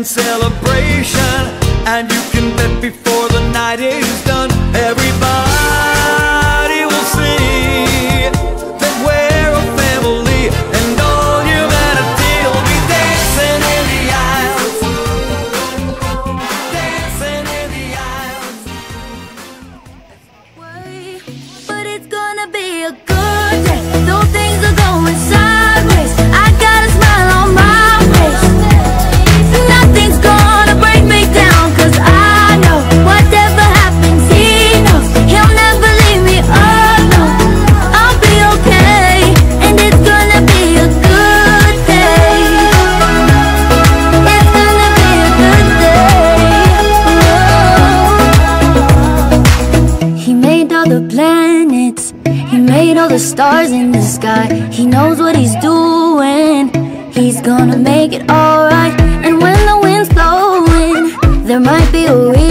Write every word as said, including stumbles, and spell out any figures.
and celebration. And you can bet before the night is done, everybody will see that we're a family, and all humanity will be dancing in the aisles, dancing in the aisles. But it's gonna be a good day, though things are going sideways. I got a smile on my face. Nothing's gonna break me down, 'cause I know whatever happens, he knows he'll never leave me alone. I'll be okay, and it's gonna be a good day. It's gonna be a good day. He made all the planets, he made all the stars in the sky. He knows what he's doing, he's gonna make it alright. And when the wind's blowing, there might be a reason